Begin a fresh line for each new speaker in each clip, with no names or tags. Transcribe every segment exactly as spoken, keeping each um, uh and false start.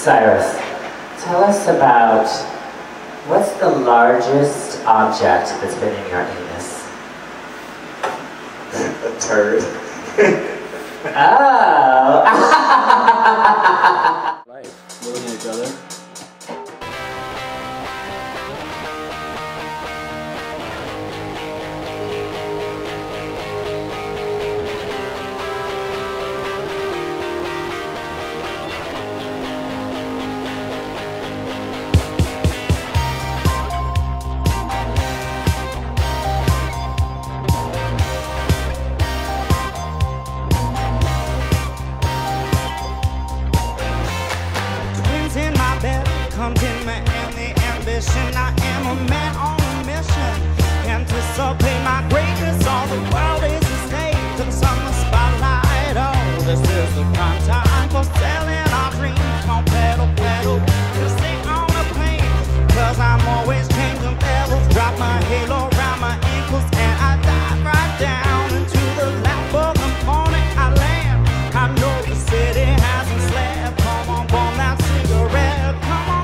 Cyrus, tell us about what's the largest object that's been in your anus?
A turd.
Oh!
Right, we're looking at each other.
Contentment and the ambition. I am a man on a mission. Anticipate my greatness. All the world is a slave to the summer spotlight. Oh, this is the prime time for selling our dreams. On pedal, pedal, to stay on a plane. Cause I'm always changing levels. Drop my halo around my ankles and I dive right down into the lap of the morning. I land. I know the city hasn't slept. Come on, burn that cigarette. Come on.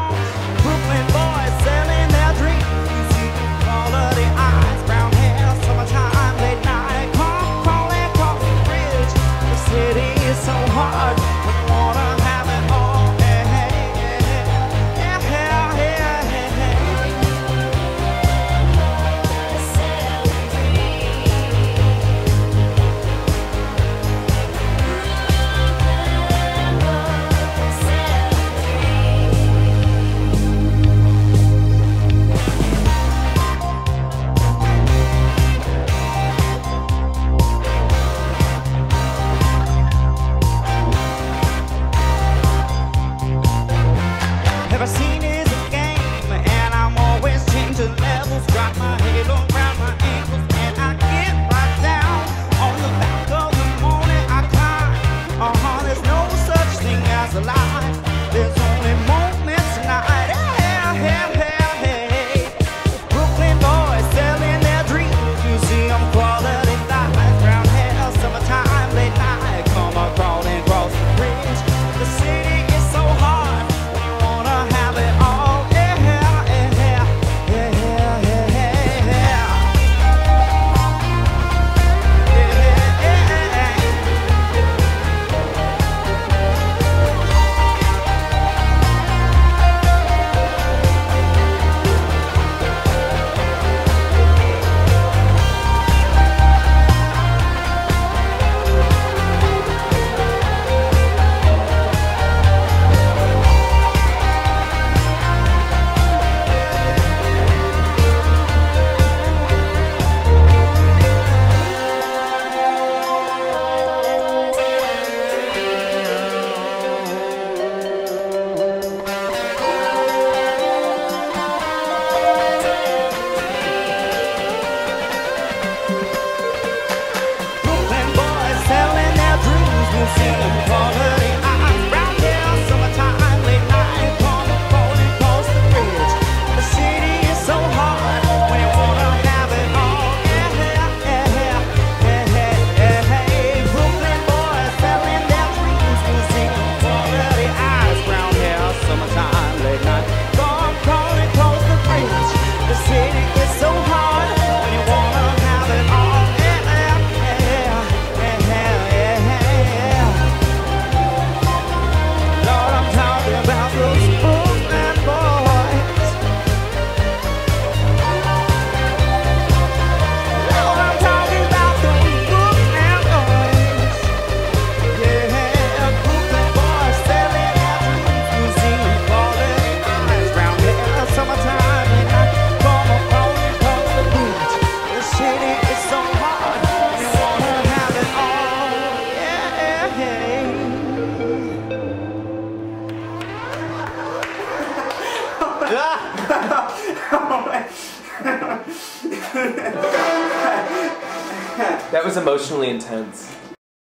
That was emotionally intense.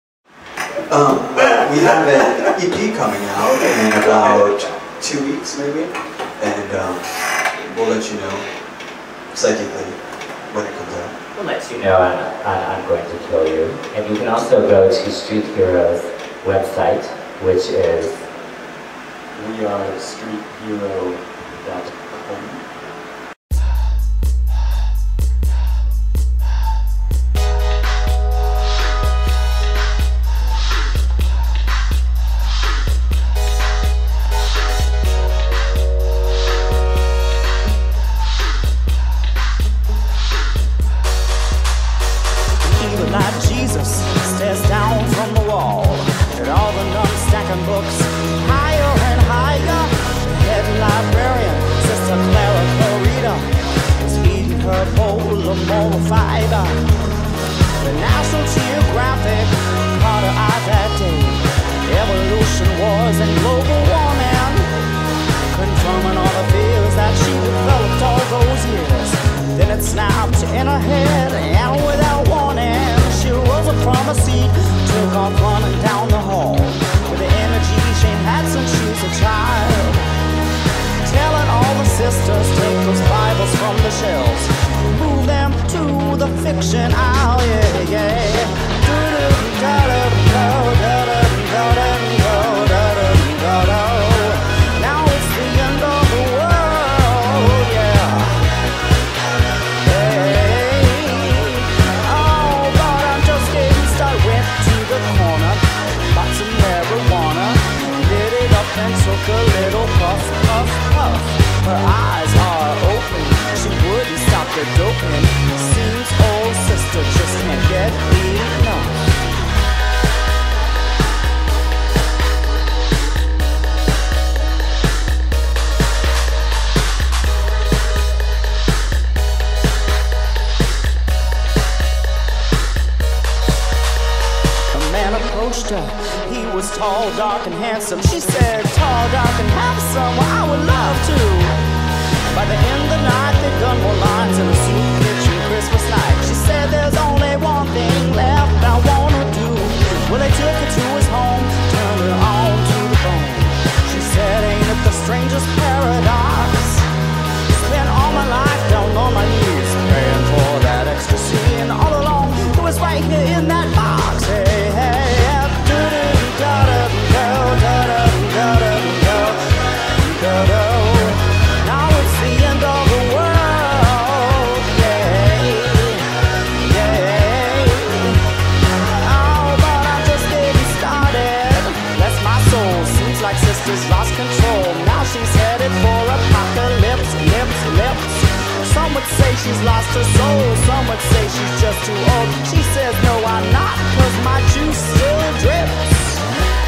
Um, we have an E P coming out in about two weeks, maybe, and um, we'll let you know psychically when it comes out.
We'll let you know I'm, I'm going to kill you. And you can also go to Street Hero's website, which is
we are street hero dot com.
Jesus stares down from the wall at all the nuns stacking books higher and higher. The head librarian, Sister Clara Clarita, is eating her bowl of moral fiber. The National Geographic caught her eye that day. Evolution wars and global warming, confirming all the fears that she developed all those years. Then it snapped in her head, and without warning, she rose up from her seat, took off running down the hall with the energy she had since she was a child, telling all the sisters, take those Bibles from the shelves, move them to the fiction aisle, yeah, yeah. Now it's the end of the world, yeah. And took a little puff, puff, puff. Her eyes are open, she wouldn't stop the doping. Seems old sister just can't get enough. Approached her. He was tall, dark, and handsome. She said, tall, dark, and handsome, well, I would love to. By the end of the night, they'd done more lines in a soup kitchen Christmas night. She said, there's only one thing left I wanna do. Well, they took her to his home, turned her on to the bone. She said, ain't it the strangest paradox? Spent all my life down on my knees, praying for that ecstasy, and all along it was right here in that box. Hey, hey. Now it's the end of the world, yeah, yeah. Oh, but I'm just getting started. Bless my soul, seems like sister's lost control. Now she's headed for apocalypse, lips, lips. Some would say she's lost her soul, some would say she's just too old. She says, no, I'm not, cause my juice still drips.